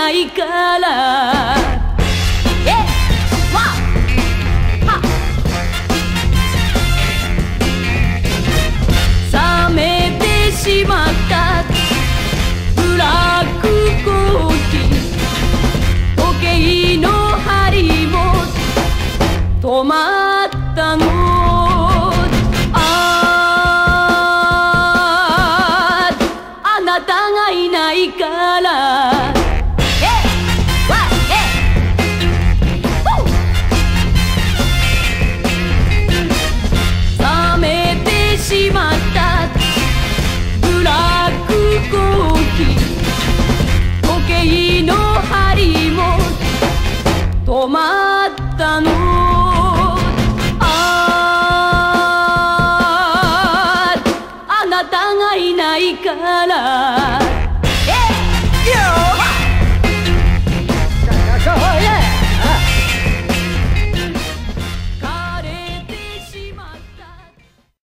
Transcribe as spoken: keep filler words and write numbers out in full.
ないからえわは冷めてしまったブラックコーヒー時計の針も止まったのあああなたがいないから冷めてしまったブラックコーヒー時計の針も止まったのあああなたがいないから